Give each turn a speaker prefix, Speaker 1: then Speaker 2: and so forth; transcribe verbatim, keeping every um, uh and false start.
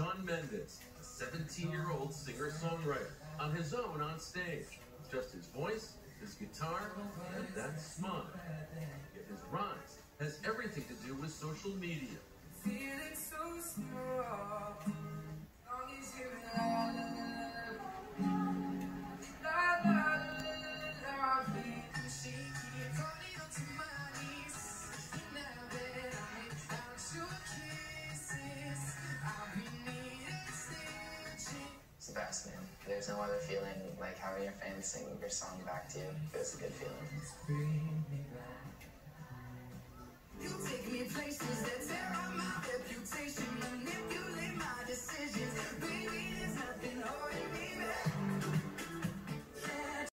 Speaker 1: Shawn Mendes, a seventeen-year-old singer-songwriter, on his own on stage. Just his voice, his guitar, and that smile. Yet his rise has everything to do with social media.
Speaker 2: Feeling so small, long as you la la la la la, feeling shaky, falling onto my knees. Now that I'm without your kisses, I'll be needing stitching.
Speaker 3: It's the best, man. There's no other feeling like having your fans sing your song back to you. It's a good feeling.
Speaker 2: You take me places that tear up my reputation, manipulate my decisions. Baby, there's nothing hard.